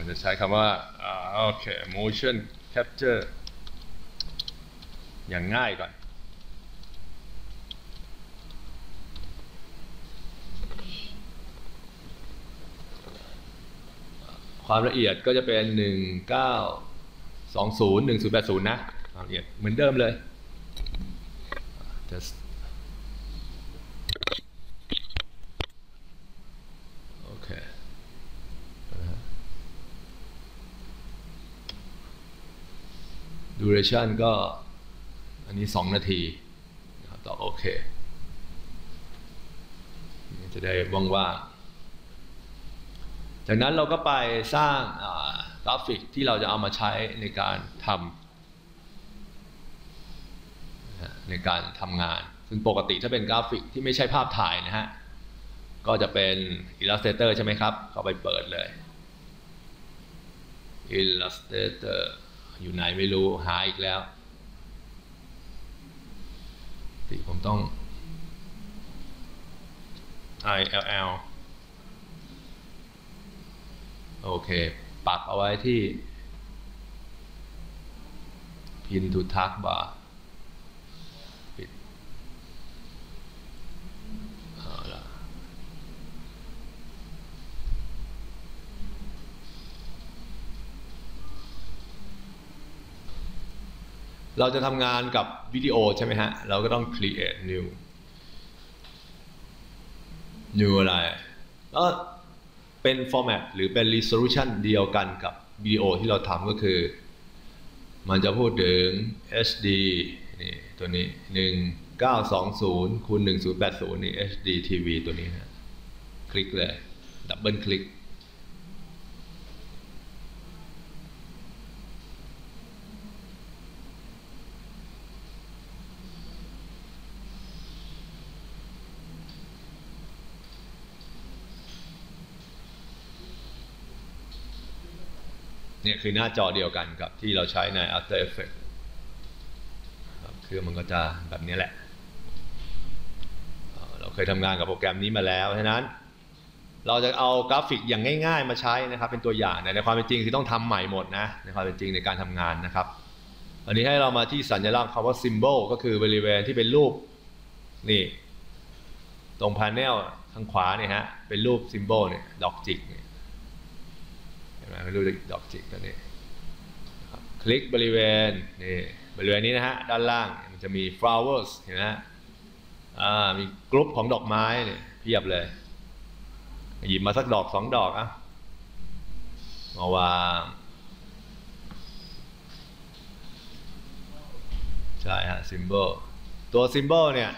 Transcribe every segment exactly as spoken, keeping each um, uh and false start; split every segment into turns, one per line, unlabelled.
จะใช้คำว่าโอเค motion capture อย่างง่ายก่อนความละเอียดก็จะเป็นหนึ่งเก้าสองศูนย์หนึ่งศูนย์แปดศูนย์นะความละเอียดเหมือนเดิมเลย just โอเค duration ก็อันนี้สองนาทีนะครับต่อโอเคจะได้ว่างๆจากนั้นเราก็ไปสร้างกราฟิกที่เราจะเอามาใช้ในการทำในการทำงานซึ่งปกติถ้าเป็นกราฟิกที่ไม่ใช่ภาพถ่ายนะฮะก็จะเป็น Illustrator ใช่ไหมครับก็ไปเปิดเลย Illustrator อยู่ไหนไม่รู้หาอีกแล้วที่ผมต้อง I L L โอเคปักเอาไว้ที่ Pin to Task Bar ปิดเอาละเราจะทำงานกับวิดีโอใช่ไหมฮะเราก็ต้อง create new new อะไรก็เป็น format หรือเป็น resolution เดียวกันกับวิดีโอที่เราทำก็คือมันจะพูดถึง เอช ดี นี่ตัวนี้หนึ่งเก้าสองศูนย์คูณหนึ่งศูนย์แปดศูนย์นี่ เอช ดี ที วี ตัวนี้นะคลิกเลยดับเบิลคลิกเนี่ยคือหน้าจอเดียวกันกับที่เราใช้ใน After Effects คือมันก็จะแบบนี้แหละเราเคยทำงานกับโปรแกรมนี้มาแล้วฉะนั้นเราจะเอากราฟิกอย่างง่ายๆมาใช้นะครับเป็นตัวอย่างในความเป็นจริงคือต้องทำใหม่หมดนะในความเป็นจริงในการทำงานนะครับอันนี้ให้เรามาที่สัญลักษณ์คำว่า symbol ก็คือบริเวณที่เป็นรูปนี่ตรง panel ทางขวาเนี่ยฮะเป็นรูป symbol เนี่ยดอกจิกเนี่ยไม่รู้ดอกจิกตัวนี้คลิกบริเวณนี่บริเวณนี้นะฮะด้านล่างมันจะมี flowers เห็นไหมอ่ามีกรุ๊ปของดอกไม้เนี่ยเพียบเลยหยิบมาสักดอกสองดอกอ่ะมาวางใช่ฮะ symbol ตัว symbol เนี่ย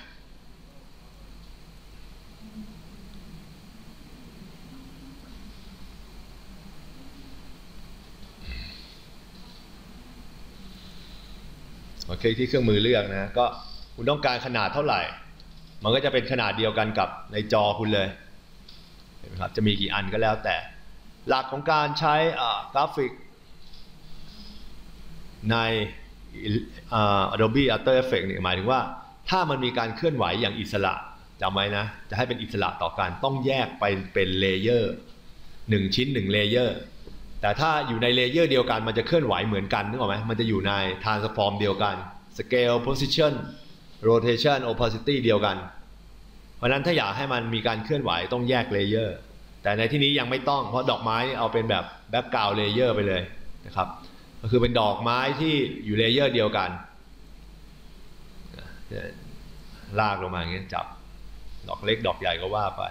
โอเคที่เครื่องมือเลือกนะก็คุณต้องการขนาดเท่าไหร่มันก็จะเป็นขนาดเดียวกันกับในจอคุณเลยเห็นไหมครับจะมีกี่อันก็แล้วแต่หลักของการใช้กราฟิกใน Adobe After Effects เนี่ยหมายถึงว่าถ้ามันมีการเคลื่อนไหวอย่างอิสระจำไว้นะจะให้เป็นอิสระต่อกันต้องแยกไปเป็นเลเยอร์หนึ่งชิ้นหนึ่งเลเยอร์แต่ถ้าอยู่ในเลเยอร์เดียวกันมันจะเคลื่อนไหวเหมือนกันนึกออกไหมมันจะอยู่ใน transform เดียวกัน scale position rotation opacity เดียวกันเพราะนั้นถ้าอยากให้มันมีการเคลื่อนไหวต้องแยกเลเยอร์แต่ในที่นี้ยังไม่ต้องเพราะดอกไม้เอาเป็นแบบ background layer ไปเลยนะครับก็คือเป็นดอกไม้ที่อยู่เลเยอร์เดียวกันลากลงมาอย่างนี้จับดอกเล็กดอกใหญ่ก็ว่าไป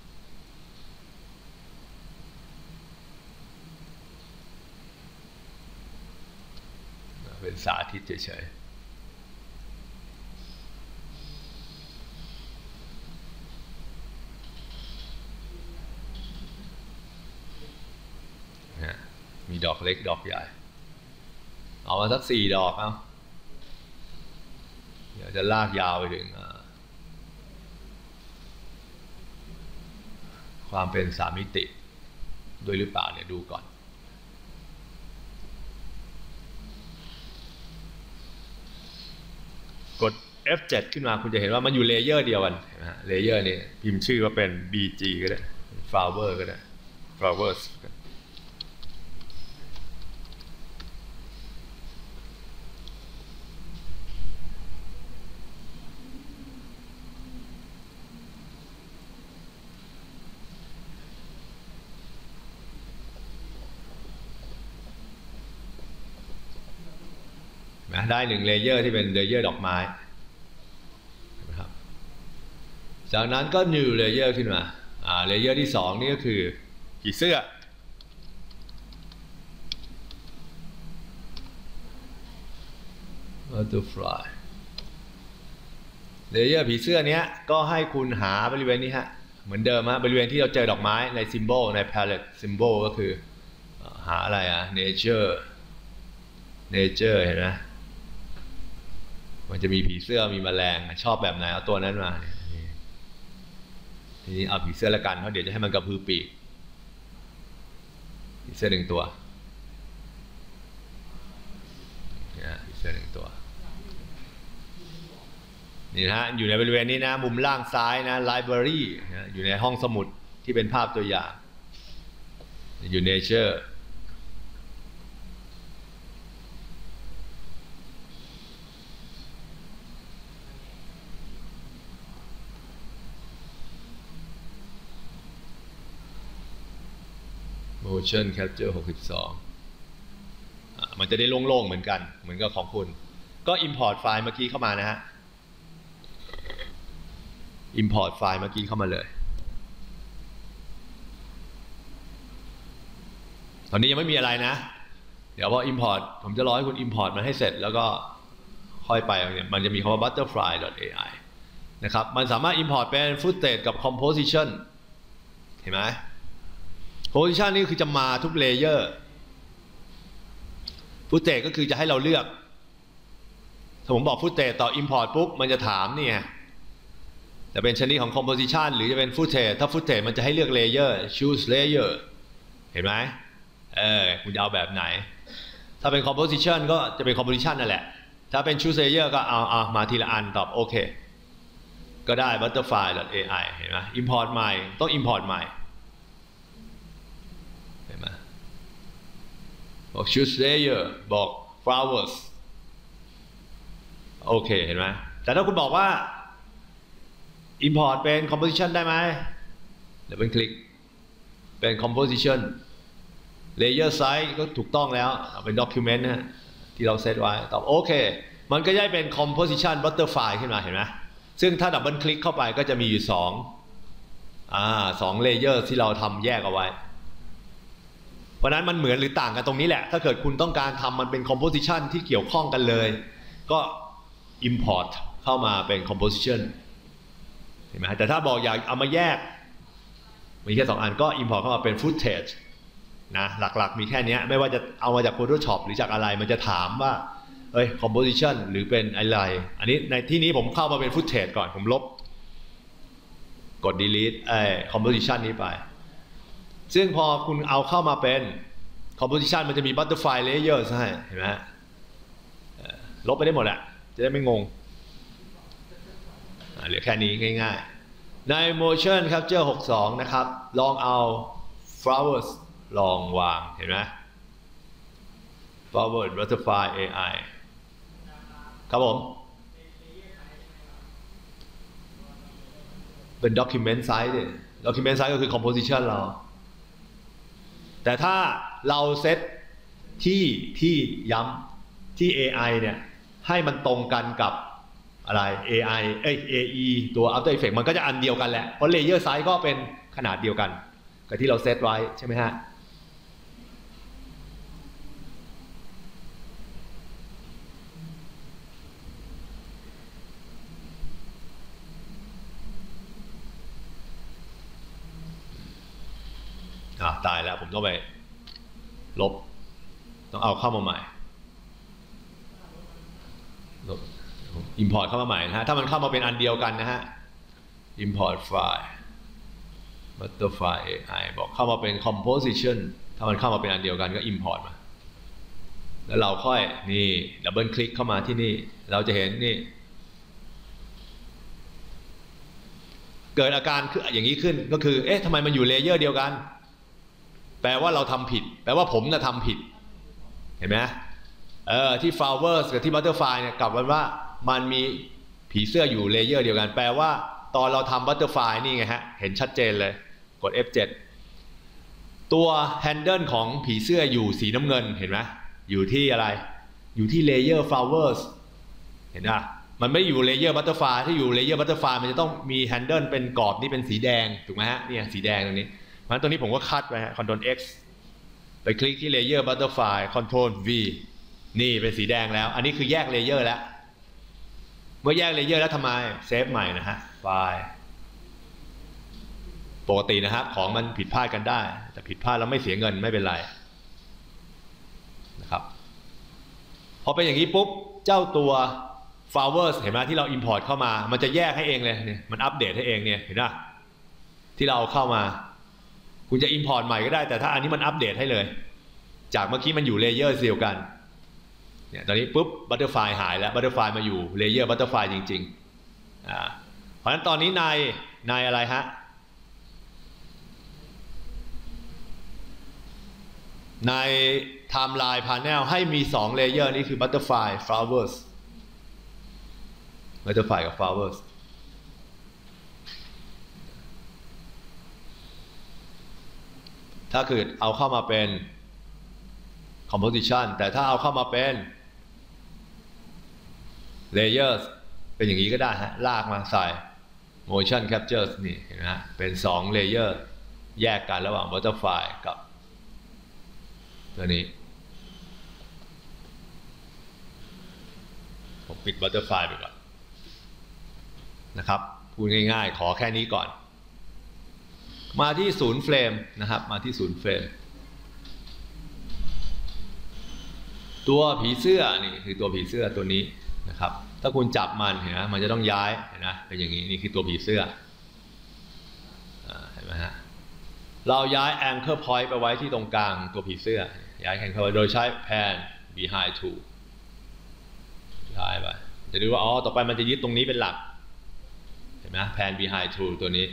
เป็นสาธิตเฉยๆมีดอกเล็กดอกใหญ่เอามาสักสี่ดอกเอาเดี๋ยวจะลากยาวไปถึงความเป็นสามมิติด้วยหรือเปล่าเนี่ยดูก่อนกด เอฟ เจ็ด ขึ้นมาคุณจะเห็นว่ามันอยู่เลเยอร์เดียวกันเห็นไหมฮะเลเยอร์นี้พิมพ์ชื่อว่าเป็น บี จี ก็ได้ flower ก็ได้ flowers นะได้หนึ่งเลเยอร์ที่เป็นเลเยอร์ดอกไม้นะครับจากนั้นก็ new layer ขึ้นมาอ่าเลเยอร์ที่สองนี่ก็คือผีเสื้อbutterfly เลเยอร์ผีเสื้อเนี้ยก็ให้คุณหาบริเวณนี้ฮะเหมือนเดิมฮะบริเวณที่เราเจอดอกไม้ใน symbol ใน palette symbol ก็คือหาอะไรอะ nature nature เห็นไหมมันจะมีผีเสื้อมีแมลงชอบแบบไหนเอาตัวนั้นมาทีนี้เอาผีเสื้อละกันเพราะเดี๋ยวจะให้มันกระพือปีกผีเสื้อหนึ่งตัวเนี่ยผีเสื้อหนึ่งตัวนี่นะฮะอยู่ในบริเวณนี้นะมุมล่างซ้ายนะ library อยู่ในห้องสมุดที่เป็นภาพตัวอย่างอยู่ nature motion capture หกสิบสองมันจะได้โล่งๆเหมือนกันเหมือนกับของคุณก็ import ไฟล์เมื่อกี้เข้ามานะฮะ import ไฟล์เมื่อกี้เข้ามาเลยตอนนี้ยังไม่มีอะไรนะเดี๋ยวพอ import ผมจะรอให้คุณ import มันให้เสร็จแล้วก็ค่อยไปมันจะมีคำว่า butterfly ดอท เอ ไอ นะครับมันสามารถ import เป็น footage กับ composition เห็นไหมcomposition นี่คือจะมาทุกเลเยอร์ footage ก็คือจะให้เราเลือกถ้าผมบอก footage ต่อ import ปุ๊บมันจะถามนี่ไงจะเป็นชนิดของ composition หรือจะเป็น footage ถ้า footage มันจะให้เลือก layer choose layer เห็นไหมเออคุณจะเอาแบบไหนถ้าเป็น composition ก็จะเป็น composition นั่นแหละถ้าเป็น choose layer ก็เอาเอามาทีละอันตอบโอเคก็ได้ butterfly ดอท เอ ไอ เห็นไหม import ใหม่ต้อง import ใหม่เห็นไหมบอก choose layer บอก flowers โอเคเห็นไหมแต่ถ้าคุณบอกว่า import เป็น composition ได้ไหมเดี๋ยวเป็นคลิกเป็น composition layer size ก็ถูกต้องแล้วเป็น document นะที่เราเซตไว้ตอบโอเคมันก็จะเป็น composition butterfly ขึ้นมาเห็นไหมซึ่งถ้าดับเบิลคลิกเข้าไปก็จะมีอยู่สองอ่าสอง layer ที่เราทำแยกเอาไว้เพราะนั้นมันเหมือนหรือต่างกันตรงนี้แหละถ้าเกิดคุณต้องการทำมันเป็น composition ที่เกี่ยวข้องกันเลยก็ import เข้ามาเป็น composition เห็นไหมแต่ถ้าบอกอยากเอามาแยกมีแค่สองอันก็ import เข้ามาเป็น footage นะหลักๆมีแค่นี้ไม่ว่าจะเอามาจาก Photoshop หรือจากอะไรมันจะถามว่าเอ้ย composition หรือเป็นอะไรอันนี้ในที่นี้ผมเข้ามาเป็น footage ก่อนผมลบกด delete ไอ้ composition นี้ไปซึ่งพอคุณเอาเข้ามาเป็น composition มันจะมี butterfly layers ให้เห็นไหมลบไปได้หมดแหละจะได้ไม่งงเหลือแค่นี้ง่ายๆใน motion capture หกสิบสองนะครับลองเอา flowers ลองวางเห็นไหม flower butterfly เอ ไอ ครับผมเป็น document size ดิ document size ก็คือ composition เราแต่ถ้าเราเซตที่ที่ย้ำที่ เอ ไอ เนี่ยให้มันตรงกันกับอะไร เอ ไอ เอ้ย เอ อี ตัว After Effects มันก็จะอันเดียวกันแหละเพราะ layer size ก็เป็นขนาดเดียวกันกับที่เราเซตไว้ใช่ไหมฮะอ่ะตายแล้วผมต้องไปลบต้องเอาเข้ามาใหม่ลบ import เข้ามาใหม่นะฮะถ้ามันเข้ามาเป็นอันเดียวกันนะฮะ import file butterfly เอ ไอ บอกเข้ามาเป็น composition ถ้ามันเข้ามาเป็นอันเดียวกันก็ import มาแล้วเราค่อยนี่ดับเบิลคลิกเข้ามาที่นี่เราจะเห็นนี่เกิดอาการคืออย่างนี้ขึ้นก็คือเอ๊ะทำไมมันอยู่เลเยอร์เดียวกันแปลว่าเราทำผิดแปลว่าผมน่ะทำผิดเห็นไหมเออที่ flowers กับที่ butterfly เนี่ยกลับกันว่ามันมีผีเสื้ออยู่เลเยอร์เดียวกันแปลว่าตอนเราทำ butterfly นี่ไงฮะเห็นชัดเจนเลยกด เอฟ เจ็ด ตัว handle ของผีเสื้ออยู่สีน้ำเงินเห็นไหมอยู่ที่อะไรอยู่ที่ layer flowers เห็นไหมมันไม่อยู่ layer butterfly ถ้าอยู่ layer butterfly มันจะต้องมี handle เป็นกรอบนี่เป็นสีแดงถูกไหมฮะเนี่ยสีแดงตรงนี้เพราะฉะนั้นตรงนี้ผมก็คัดไปฮะ control X ไปคลิกที่ layer butterfly control V นี่เป็นสีแดงแล้วอันนี้คือแยก layer แล้วเมื่อแยก layer แล้วทำไมเซฟใหม่นะฮะไฟล์ปกตินะฮะของมันผิดพลาดกันได้แต่ผิดพลาดแล้วไม่เสียเงินไม่เป็นไรนะครับพอเป็นอย่างนี้ปุ๊บเจ้าตัว flowers เห็นไหมที่เรา import เข้ามามันจะแยกให้เองเลยเนี่ยมันอัปเดตให้เองเนี่ยเห็นไหมที่เราเข้ามาคุณจะ import ใหม่ก็ได้แต่ถ้าอันนี้มันอัปเดตให้เลยจากเมื่อกี้มันอยู่ layer เดียวกันเนี่ยตอนนี้ปุ๊บ butterfly หายแล้ว butterfly มาอยู่ layer butterfly จริงๆอ่าเพราะฉะนั้นตอนนี้ในในอะไรฮะใน timeline panel ให้มีสอง layer นี่คือ butterfly flowers butterfly กับ flowers ถ้าเกิดเอาเข้ามาเป็น composition แต่ถ้าเอาเข้ามาเป็น layers เป็นอย่างนี้ก็ได้ฮะลากมาใส่ motion capture นี่เห็นไหมฮะเป็นสอง layer แยกกันระหว่าง butterfly กับตัวนี้ผมปิด butterfly ไปก่อนนะครับพูดง่ายๆขอแค่นี้ก่อนมาที่ศูนย์เฟรมนะครับมาที่ศูนย์เฟรมตัวผีเสื้อนี่คือตัวผีเสื้อตัวนี้นะครับถ้าคุณจับมันเห็นไหมมันจะต้องย้ายเห็นไหมเป็นอย่างนี้นี่คือตัวผีเสื้อเห็นไหมฮะเราย้าย anchor point ไปไว้ที่ตรงกลางตัวผีเสื้อย้าย anchor point โดยใช้ pan behind tool ย้ายไปจะดูว่าอ๋อต่อไปมันจะยึดตรงนี้เป็นหลักเห็นไหม pan behind tool ตัวนี้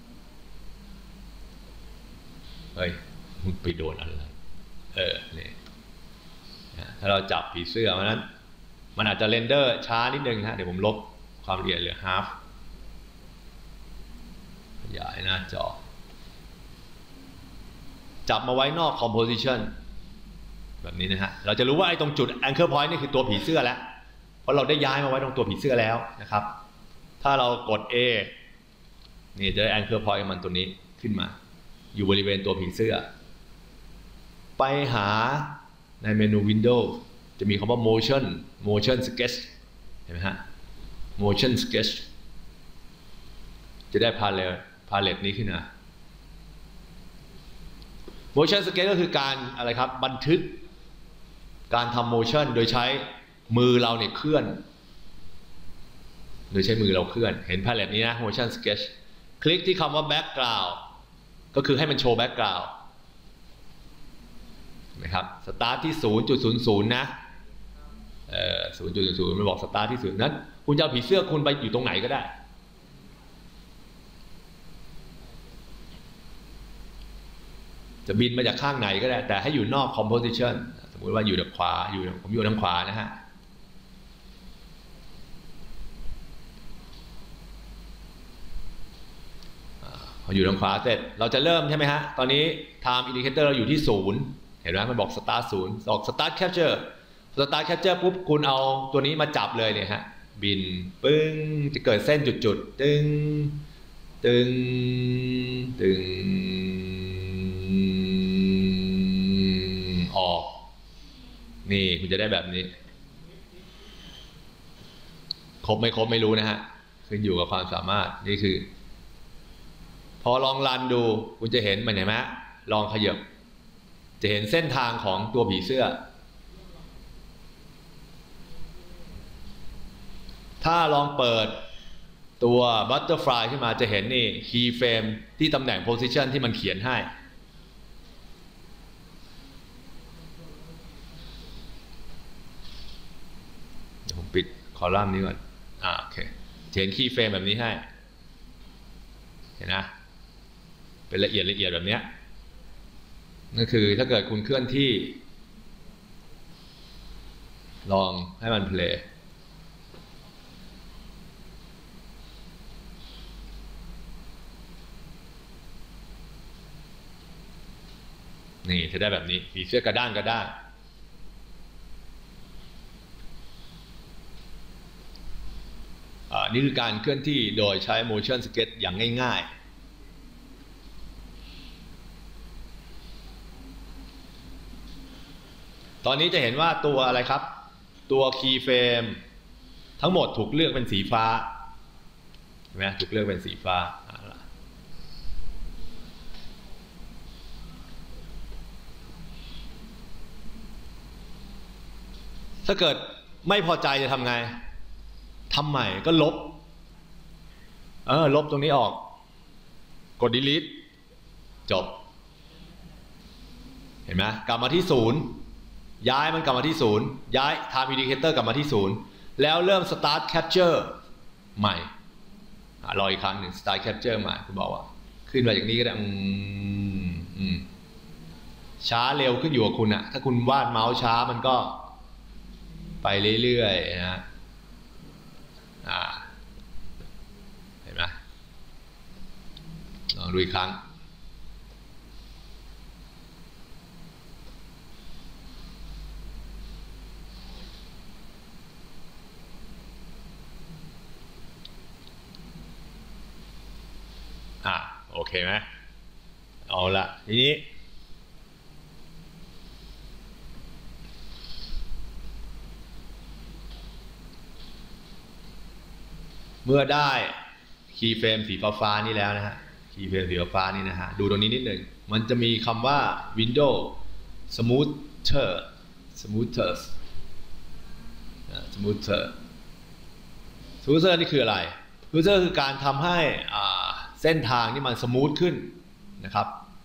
เฮ้ยมึงไปโดนอะไรเออเนี่ยถ้าเราจับผีเสื้อเพราะนั้นมันอาจจะเรนเดอร์ช้านิดนึงฮะเดี๋ยวผมลบความละเอียดเหลือ half ขยายหน้าจอจับมาไว้นอก composition แบบนี้นะฮะเราจะรู้ว่าไอ้ตรงจุด anchor point นี่คือตัวผีเสื้อแล้วเพราะเราได้ย้ายมาไว้ตรงตัวผีเสื้อแล้วนะครับถ้าเรากด A นี่จะได้ anchor point มันตัวนี้ขึ้นมาอยู่บริเวณตัวผีเสื้อไปหาในเมนู Windows จะมีคำว่า motion motion sketch เห็นไหมฮะ motion sketch จะได้ palette palette นี้ขึ้นมา motion sketch ก็คือการอะไรครับบันทึกการทำ motion โดยใช้มือเราเนี่ยเคลื่อนโดยใช้มือเราเคลื่อนเห็น palette นี้นะ motion sketch คลิกที่คำว่า background ก็คือให้มันโชว์ background นะครับสตาร์ทที่ ศูนย์จุดศูนย์ศูนย์ นะเอ่อ ศูนย์จุดศูนย์ศูนย์ มันบอกสตาร์ทที่ศูนย์นั้นคุณจะเอาผีเสื้อคุณไปอยู่ตรงไหนก็ได้จะบินมาจากข้างไหนก็ได้แต่ให้อยู่นอก composition สมมุติว่าอยู่ทางขวาอยู่ผมอยู่ทางขวานะฮะพออยู่ทางขวาเสร็จเราจะเริ่มใช่ไหมฮะตอนนี้ time indicator เราอยู่ที่ศูนย์เห็นไหมมันบอก start ศูนย์บอก start capture start capture ปุ๊บคุณเอาตัวนี้มาจับเลยเนี่ยฮะบินปึ้งจะเกิดเส้นจุดๆตึงตึงตึงออกนี่คุณจะได้แบบนี้ครบไม่ครบไม่รู้นะฮะขึ้นอยู่กับความสามารถนี่คือพอลองรันดูคุณจะเห็นมันเห็นไหมลองขยับจะเห็นเส้นทางของตัวผีเสื้อถ้าลองเปิดตัว butterfly ขึ้นมาจะเห็นนี่ key frame ที่ตำแหน่ง position ที่มันเขียนให้เดี๋ยวผมปิดคอลัมน์นี้ก่อนอ่าโอเคเห็น key frame แบบนี้ให้เห็นนะเป็นละเอียดละเอียดแบบนี้นั่นคือถ้าเกิดคุณเคลื่อนที่ลองให้มันเพลย์นี่จะได้แบบนี้ผีเสื้อกระด้างกระด้างนี่คือการเคลื่อนที่โดยใช้ motion sketch อย่างง่ายๆตอนนี้จะเห็นว่าตัวอะไรครับตัว keyframe ทั้งหมดถูกเลือกเป็นสีฟ้าเห็นไหมถูกเลือกเป็นสีฟ้าถ้าเกิดไม่พอใจจะทำไงทำใหม่ก็ลบเออลบตรงนี้ออกกด delete จบเห็นไหมกลับมาที่ศูนย์ย้ายมันกลับมาที่ศูนย์ย้าย time indicator กลับมาที่ศูนย์แล้วเริ่ม start capture ใหม่รออีกครั้งหนึ่ง start capture ใหม่คุณบอกว่าขึ้นมาอย่างนี้ก็ได้อืมช้าเร็วขึ้นอยู่กับคุณอะถ้าคุณวาดเมาส์ช้ามันก็ไปเรื่อยๆนะอ่าเห็นไหมลองดูอีกครั้งอ่าโอเคไหมเอาละทีนี้เมื่อได้คีย์เฟรมสีฟ้าๆนี่แล้วนะฮะคีย์เฟรมสีฟ้านี่นะฮะดูตรงนี้นิดหนึ่งมันจะมีคำว่า Window Smoother Smoother Smoother Smoother นี่คืออะไร Smoother คือการทำให้เส้นทางนี่มันสมูทขึ้นนะครับ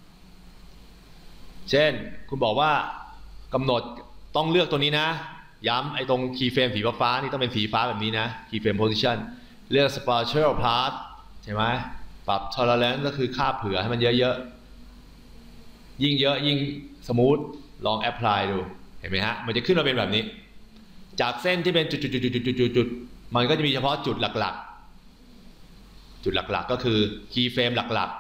เช่นคุณบอกว่ากำหนดต้องเลือกตัวนี้นะย้ำไอ้ตรงคีย์เฟรมสีฟ้านี่ต้องเป็นสีฟ้าแบบนี้นะคีย์เฟรม positionเลือก spatial path ใช่ไหมปรับ tolerance ก็คือค่าเผื่อให้มันเยอะๆยิ่งเยอะยิ่งสมูทลอง apply ดูเห็นไหมฮะมันจะขึ้นมาเป็นแบบนี้จากเส้นที่เป็นจุดๆๆๆๆมันก็จะมีเฉพาะจุดหลักๆจุดหลักๆก็คือ key frame หลัก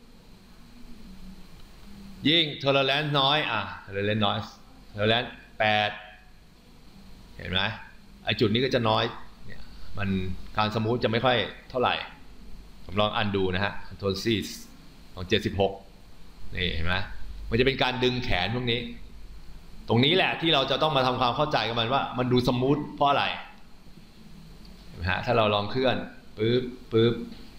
ๆยิ่ง tolerance น้อยอ่ะ tolerance น้อย tolerance แปดเห็นไหมไอจุดนี้ก็จะน้อยเนี่ยมันการสมูทจะไม่ค่อยเท่าไหร่ผมลองอันดูนะฮะ control C ของเจ็ดสิบหกนี่เห็นไหมมันจะเป็นการดึงแขนพวกนี้ตรงนี้แหละที่เราจะต้องมาทำความเข้าใจกับมันว่ามันดูสมูทเพราะอะไรเห็นไหมฮะถ้าเราลองเคลื่อนปึ๊บปึ๊บ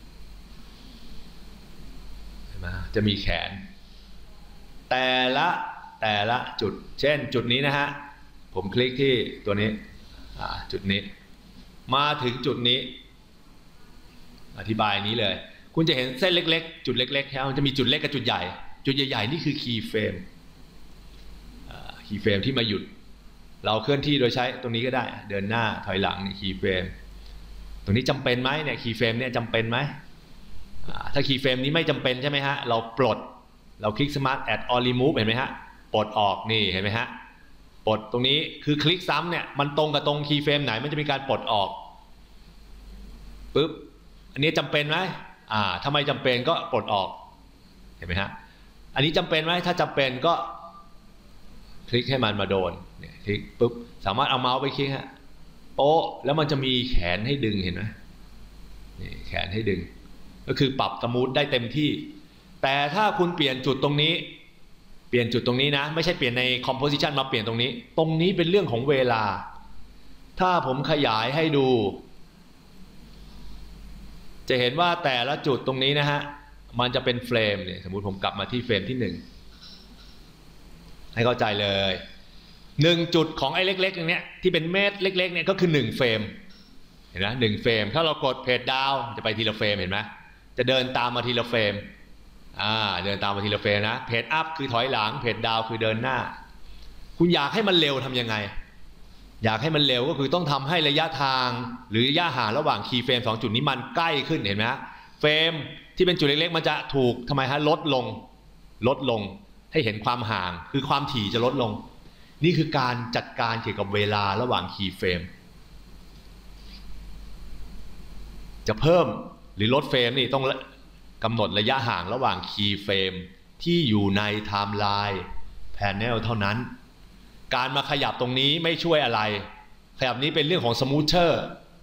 เห็นไหมจะมีแขนแต่ละแต่ละจุดเช่นจุดนี้นะฮะผมคลิกที่ตัวนี้จุดนี้มาถึงจุดนี้อธิบายนี้เลยคุณจะเห็นเส้นเล็กๆจุดเล็กๆแล้วมันจะมีจุดเล็กกับจุดใหญ่จุดใหญ่ๆนี่คือคีย์เฟรมคีย์เฟรมที่มาหยุดเราเคลื่อนที่โดยใช้ตรงนี้ก็ได้เดินหน้าถอยหลังคีย์เฟรมตรงนี้จำเป็นไหมเนี่ยคีย์เฟรมเนี่ยจำเป็นไหมถ้าคีย์เฟรมนี้ไม่จำเป็นใช่ไหมฮะเราปลดเราคลิก Smart Add or Remove เห็นไหมฮะปลดออกนี่เห็นไหมฮะปลดตรงนี้คือคลิกซ้ำเนี่ยมันตรงกับตรงคีย์เฟรมไหนมันจะมีการปลดออกปุ๊บอันนี้จำเป็นไหมอ่าถ้าไม่จำเป็นก็ปลดออกเห็นไหมฮะอันนี้จำเป็นไหมถ้าจำเป็นก็คลิกให้มันมาโดนเนี่ยคลิกปุ๊บสามารถเอาเมาส์ไปคลิกฮะโป๊ะแล้วมันจะมีแขนให้ดึงเห็นไหมนี่แขนให้ดึงก็คือปรับสมูทได้เต็มที่แต่ถ้าคุณเปลี่ยนจุดตรงนี้เปลี่ยนจุดตรงนี้นะไม่ใช่เปลี่ยนใน composition มาเปลี่ยนตรงนี้ตรงนี้เป็นเรื่องของเวลาถ้าผมขยายให้ดูจะเห็นว่าแต่ละจุดตรงนี้นะฮะมันจะเป็นเฟรมเนี่ยสมมุติผมกลับมาที่เฟรมที่หนึ่งให้เข้าใจเลยหนึ่งจุดของไอ้เล็กๆอย่างเนี้ยที่เป็นเม็ดเล็กๆเนี่ยก็คือหนึ่งเฟรมเห็นไหมหนึ่งเฟรมถ้าเรากดเพจดาวจะไปทีละเฟรมเห็นไหมจะเดินตามมาทีละเฟรมอ่าเดินตามมาทีละเฟรมนะเพจอัพคือถอยหลังเพจดาวคือเดินหน้าคุณอยากให้มันเร็วทำยังไงอยากให้มันเร็วก็คือต้องทำให้ระยะทางหรือระยะห่างระหว่างคีย์เฟรมสองจุดนี้มันใกล้ขึ้นเห็นไหมฮะเฟรมที่เป็นจุดเล็กๆมันจะถูกทำไมฮะลดลงลดลงให้เห็นความห่างคือความถี่จะลดลงนี่คือการจัดการเกี่ยวกับเวลาระหว่างคีย์เฟรมจะเพิ่มหรือลดเฟรมนี่ต้องกำหนดระยะห่างระหว่างคีย์เฟรมที่อยู่ในไทม์ไลน์แพนเนลเท่านั้นการมาขยับตรงนี้ไม่ช่วยอะไรขยับนี้เป็นเรื่องของสมูทเชอร์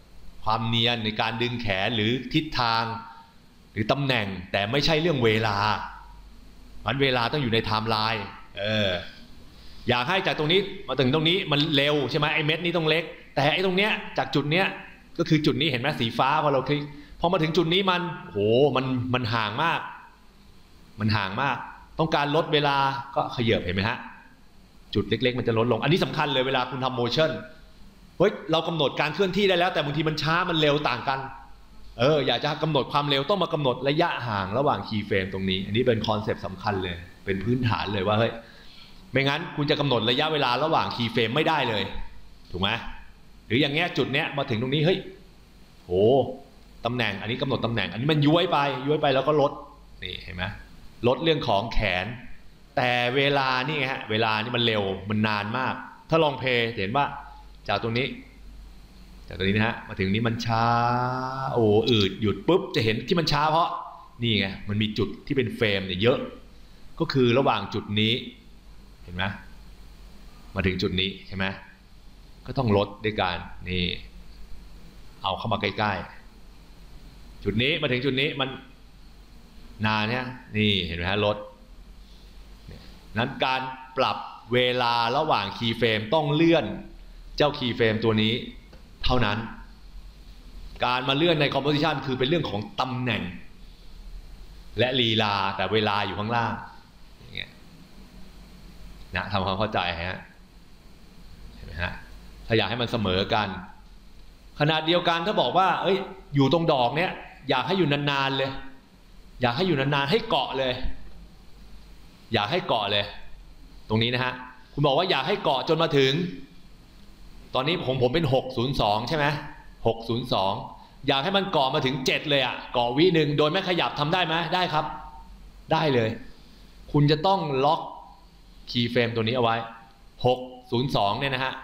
ความเนียนในการดึงแขนหรือทิศทางหรือตำแหน่งแต่ไม่ใช่เรื่องเวลามันเวลาต้องอยู่ในไทม์ไลน์เอออยากให้จากตรงนี้มาถึงตรงนี้มันเร็วใช่ไหมไอ้เม็ดนี้ต้องเล็กแต่ไอ้ตรงเนี้ยจากจุดเนี้ยก็คือจุดนี้เห็นไหมสีฟ้าพอเราคลิกพอมาถึงจุดนี้มันโหมันมันห่างมากมันห่างมากต้องการลดเวลาก็ขยับเห็นไหมฮะจุดเล็กๆมันจะลดลงอันนี้สำคัญเลยเวลาคุณทำโมชั่นเฮ้ยเรากำหนดการเคลื่อนที่ได้แล้วแต่บางทีมันช้ามันเร็วต่างกันเอออยากจะกำหนดความเร็วต้องมากำหนดระยะห่างระหว่างคีย์เฟรมตรงนี้อันนี้เป็นคอนเซปต์สำคัญเลยเป็นพื้นฐานเลยว่าเฮ้ยไม่งั้นคุณจะกำหนดระยะเวลาระหว่างคีย์เฟรมไม่ได้เลยถูกไหมหรืออย่างเงี้ยจุดเนี้ยมาถึงตรงนี้เฮ้ยโหตำแหน่งอันนี้กำหนดตำแหน่งอันนี้มันย้วยไปย้วยไปแล้วก็ลดนี่เห็นไหมลดเรื่องของแขนแต่เวลานี่ไงฮะเวลานี่มันเร็วมันนานมากถ้าลองเพย์เห็นว่าจากตรงนี้จากตรงนี้นะฮะมาถึงนี้มันช้าโอ้อืดหยุดปุ๊บจะเห็นที่มันช้าเพราะนี่ไงมันมีจุดที่เป็นเฟรมเนี่ยเยอะก็คือระหว่างจุดนี้เห็นไหมมาถึงจุดนี้ใช่ไหมก็ต้องลดด้วยการนี่เอาเข้ามาใกล้ๆจุดนี้มาถึงจุดนี้มันนานเนี่ยนี่เห็นไหมฮะลดนั้นการปรับเวลาระหว่างคีย์เฟรมต้องเลื่อนเจ้าคีย์เฟรมตัวนี้เท่านั้นการมาเลื่อนในคอมโพสิชันคือเป็นเรื่องของตำแหน่งและลีลาแต่เวลาอยู่ข้างล่างอย่างเงี้ยนะทำความเข้าใจฮะเห็นไหมฮะถ้าอยากให้มันเสมอกันขนาดเดียวกันถ้าบอกว่าเอ้ยอยู่ตรงดอกเนี้ยอยากให้อยู่นานๆเลยอยากให้อยู่นานๆให้เกาะเลยอยากให้เกาะเลยตรงนี้นะฮะคุณบอกว่าอยากให้เกาะจนมาถึงตอนนี้ผมผมเป็นหกศูนย์สองใช่ไหมหกศูนย์สองอยากให้มันเกาะมาถึงเจ็ดเลยอ่ะเกาะวิหนึ่งโดยไม่ขยับทำได้ไหมได้ครับได้เลยคุณจะต้องล็อกคีย์เฟรมตัวนี้เอาไว้หกศูนย์สองเนี่ยนะฮะ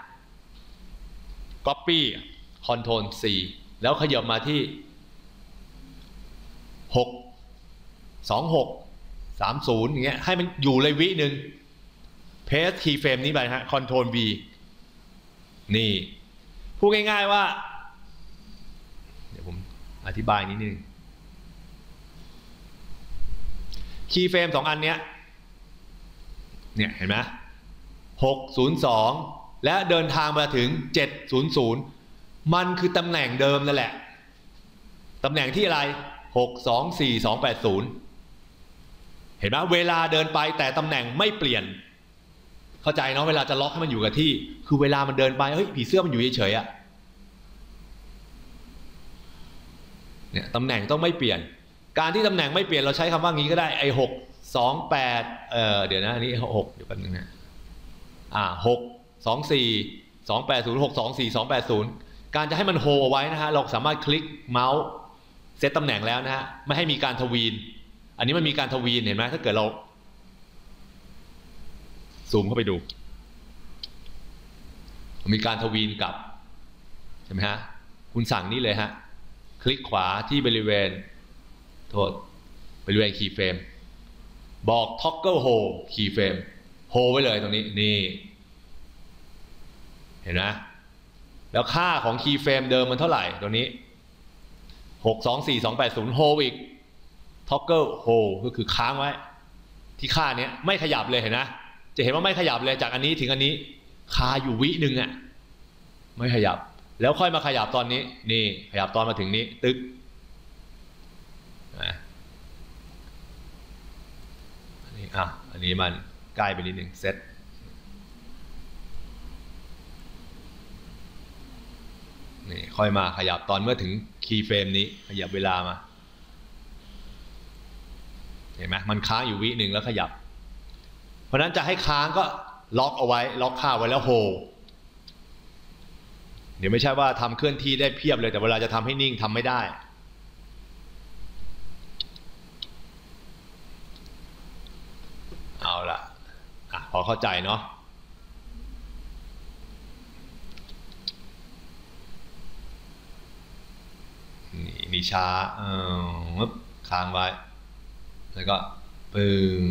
copy control C แล้วขยับมาที่หกสองหกสามศูนย์อย่างเงี้ยให้มันอยู่เลยวิหนึ่ง paste key frame นี้ไปฮะ control V นี่พูดง่ายๆว่าเดี๋ยวผมอธิบายนิดนึง key frame สองอันเนี้ยเนี่ยเห็นไหมหกศูนย์สองและเดินทางมาถึงเจ็ดศูนย์ศูนย์มันคือตำแหน่งเดิมนั่นแหละตำแหน่งที่อะไรหกสองสี่สองแปดศูนย์เห็นไหมเวลาเดินไปแต่ตำแหน่งไม่เปลี่ยนเข้าใจเนาะเวลาจะล็อกให้มันอยู่กับที่คือเวลามันเดินไปเฮ้ยผีเสื้อมันอยู่เฉยๆอะเนี่ยตำแหน่งต้องไม่เปลี่ยนการที่ตำแหน่งไม่เปลี่ยนเราใช้คำว่างี้ก็ได้ไอ้หกสองแปดเออเดี๋ยวนะอันนี้หกเดี๋ยวแป๊บนึงนะอ่าหกสองสี่สองแปดศูนย์หกสองสี่สองแปดศูนย์การจะให้มันโฮเอาไว้นะฮะเราสามารถคลิกเมาส์เซตตำแหน่งแล้วนะฮะไม่ให้มีการทวีนอันนี้มันมีการทวีนเห็นไหมถ้าเกิดเราซูมเข้าไปดูมีการทวีนกลับใช่ไหมฮะคุณสั่งนี่เลยฮะคลิกขวาที่บริเวณโทษบริเวณคีย์เฟรมบอก toggle hold key frame hold ไว้เลยตรงนี้นี่เห็นไหมแล้วค่าของ key frame เดิมมันเท่าไหร่ตรงนี้หกสองสี่สองแปดศูนย์ hold อีก toggle hold ก็คือค้างไว้ที่ค่านี้ไม่ขยับเลยเห็นนะจะเห็นว่าไม่ขยับเลยจากอันนี้ถึงอันนี้คาอยู่วิหนึ่งอ่ะไม่ขยับแล้วค่อยมาขยับตอนนี้นี่ขยับตอนมาถึงนี้ตึ๊กอันนี้อ่ะอันนี้มันใกล้ไปนิดหนึ่งเซตนี่ค่อยมาขยับตอนเมื่อถึงคีย์เฟรมนี้ขยับเวลามาเห็นไหมมันค้างอยู่วิหนึ่งแล้วขยับเพราะนั้นจะให้ค้างก็ล็อกเอาไว้ล็อกค่าไว้แล้วโฮเดี๋ยวไม่ใช่ว่าทำเคลื่อนที่ได้เพียบเลยแต่เวลาจะทำให้นิ่งทำไม่ได้เอาละอ่ะพอเข้าใจเนาะนี่นี่ช้าเออค้างไว้แล้วก็ปึ้ง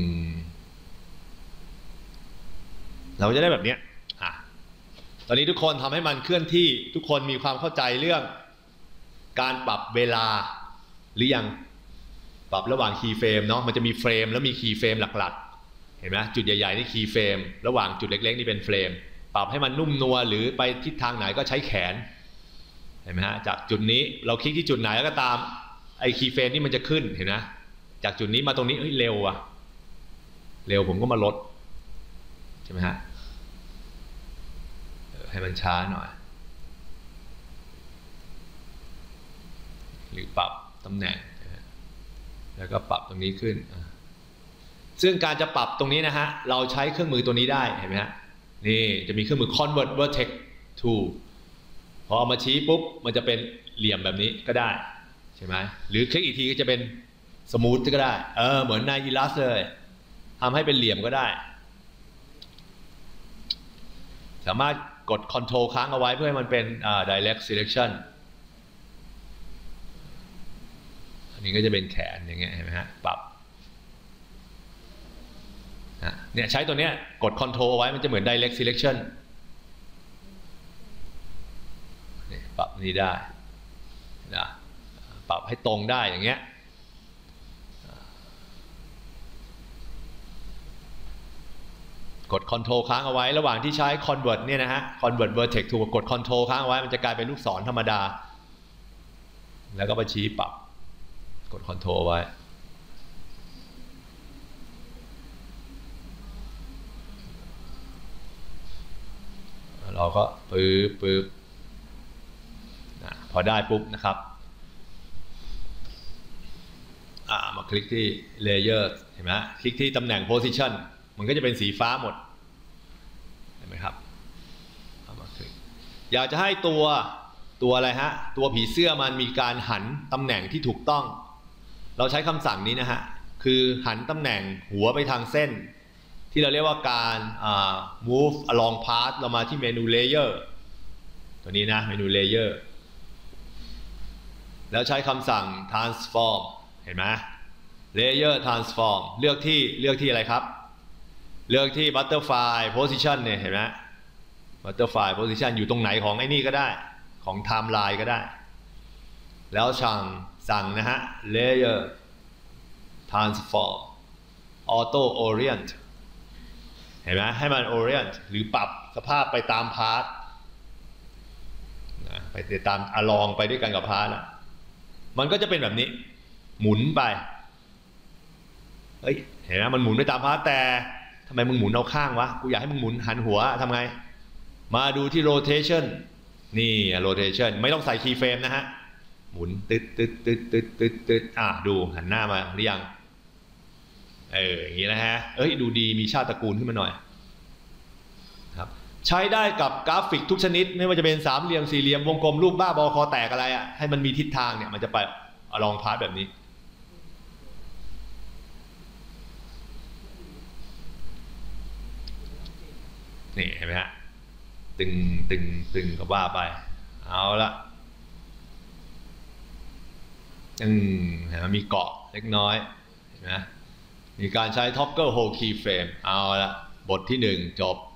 เราจะได้แบบนี้อ่ะตอนนี้ทุกคนทำให้มันเคลื่อนที่ทุกคนมีความเข้าใจเรื่องการปรับเวลาหรือยังปรับระหว่างคีย์เฟรมเนาะมันจะมีเฟรมแล้วมีคีย์เฟรมหลักๆเห็นไหมจุดใหญ่ๆนี่คีย์เฟรมระหว่างจุดเล็กๆนี่เป็นเฟรมปรับให้มันนุ่มนวลหรือไปทิศทางไหนก็ใช้แขนเห็นไหมฮะจากจุดนี้เราคลิกที่จุดไหนแล้วก็ตามไอ้คีย์เฟรมนี่มันจะขึ้นเห็นไหมจากจุดนี้มาตรงนี้เฮ้ยเร็วอะเร็วผมก็มาลดใช่ไหมฮะให้มันช้าหน่อยหรือปรับตำแหน่งแล้วก็ปรับตรงนี้ขึ้นซึ่งการจะปรับตรงนี้นะฮะเราใช้เครื่องมือตัวนี้ได้เห็นไหมฮะนี่จะมีเครื่องมือ convert vertex tool พอเอามาชี้ปุ๊บมันจะเป็นเหลี่ยมแบบนี้ก็ได้ใช่ไหมหรือคลิกอีกทีก็จะเป็นสมูทก็ได้เออเหมือนใน Illustrator เลยทำให้เป็นเหลี่ยมก็ได้สามารถกด Control ค้างเอาไว้เพื่อให้มันเป็น direct selection อันนี้ก็จะเป็นแขนอย่างเงี้ยเห็นไหมฮะปรับเนี่ยใช้ตัวเนี้ยกด Control เอาไว้มันจะเหมือน direct selection นี่ปรับนี้ได้นะปรับให้ตรงได้อย่างเงี้ยกด Control ค้างเอาไว้ระหว่างที่ใช้ Convert เนี่ยนะฮะ Convert Vertex ถูกกด Control ค้างเอาไว้มันจะกลายเป็นลูกศรธรรมดาแล้วก็ไปชี้ปรับกด Control ไว้เราก็ปึ๊บปึ๊บนะพอได้ปุ๊บนะครับอ่ามาคลิกที่ Layer เห็นไหมคลิกที่ตำแหน่ง Positionมันก็จะเป็นสีฟ้าหมดเห็นไหมครับเอามาคลิกอยากจะให้ตัวตัวอะไรฮะตัวผีเสื้อมันมีการหันตำแหน่งที่ถูกต้องเราใช้คำสั่งนี้นะฮะคือหันตำแหน่งหัวไปทางเส้นที่เราเรียกว่าการ move along path เรามาที่เมนู layer ตัวนี้นะเมนู layer แล้วใช้คำสั่ง transform เห็นไหม layer transform เลือกที่เลือกที่อะไรครับเลือกที่ butterfly position เนี่ยเห็นไหม butterfly position อยู่ตรงไหนของไอ้นี่ก็ได้ของ timeline ก็ได้แล้วสั่งสั่งนะฮะ layer transform auto orient เห็นไหมให้มัน orient หรือปรับสภาพไปตามพาร์ทไปตามอลองไปด้วยกันกับพาร์ทมันก็จะเป็นแบบนี้หมุนไปเฮ้ยเห็นไหมมันหมุนไปตามพาร์ทแต่ทำไมมึงหมุนเอาข้างวะกูอยากให้มึงหมุนหันหัวทำไงมาดูที่ rotation นี่ rotation ไม่ต้องใส่ key frame นะฮะหมุนตึ๊ดตึ๊ดตึ๊ดตึ๊ดตึ๊ดตึ๊ดอ่ะดูหันหน้ามาหรือยังเอออย่างนี้นะฮะเอ้ยดูดีมีชาติตระกูลขึ้นมาหน่อยครับใช้ได้กับกราฟิกทุกชนิดไม่ว่าจะเป็นสามเหลี่ยมสี่เหลี่ยมวงกลมรูปบ้าบอคอแตกอะไรอ่ะให้มันมีทิศทางเนี่ยมันจะไปลองพาร์ทแบบนี้นี่เห็นไหมฮะตึงตึงตึงก็ว่าไปเอาละอืมเห็นไหมมีเกาะเล็กน้อยเห็นไหมมีการใช้ toggle hold keyframe เอาละบทที่หนึ่งจบ